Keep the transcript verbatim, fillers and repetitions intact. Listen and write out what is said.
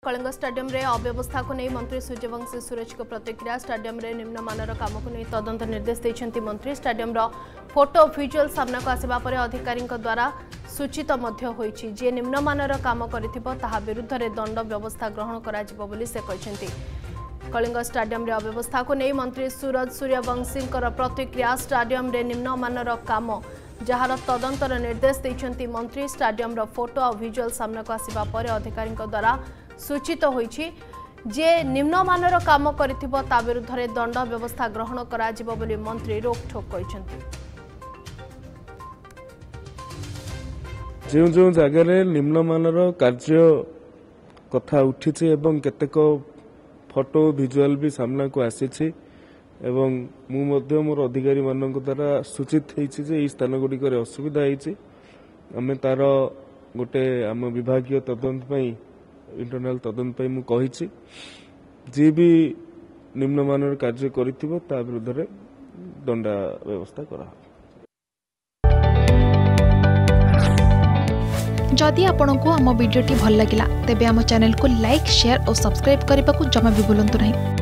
Kalinga stadium रे अव्यवस्था को नहीं मंत्री सूर्यवंशी को प्रतिक्रिया स्टाडियम रे निम्नमानर काम को नहीं तदंत निर्देश देइछन्ति मंत्री स्टाडियम रो फोटो विजुअल सामना को आसिबा परे अधिकारी द्वारा सूचित मध्य होईछि जे निम्नमानर काम करिथिबो ताहा विरुद्ध रे दंड व्यवस्था ग्रहण करा जिवो बोली से कहिसेंति। कलिंग स्टाडियम रे अव्यवस्था को नहीं मंत्री सूरज सूर्यवंशी प्रतिक्रिया स्टाडियम रे निम्नमानर काम जहार तदंतर निर्देश देइछन्ति मंत्री स्टाडियम रो फोटो और विजुअल सामना को आसिबा परे अधिकारी द्वारा सूचित होईछि जे निम्नमानर काम करिथिबो ता विरुद्ध रे दंड व्यवस्था ग्रहण करा जिवो बोली मंत्री रोकठोक कहिसेंति। जो जो जगह निम्नमानर कार्य कथा उठी एवं केतेक फोटो विजुअल भी सामना को आसी एवं मु मध्य मोर अधिकारी मान द्वारा सूचित होईछि जे ई स्थान गुडी करे असुविधा होईछि आमे तार गोटे आम विभागीय तदंत पई इंटरनल तदंत पई मु कहिछि जे भी निम्नमानर कार्य करिथिबो ता विरुद्ध रे दंडा व्यवस्था करा। जदि आपंक आम भिडी भल लगा तेब आम चैनल को लाइक शेयर और सब्सक्राइब करने को जमा भी भूलु नहीं।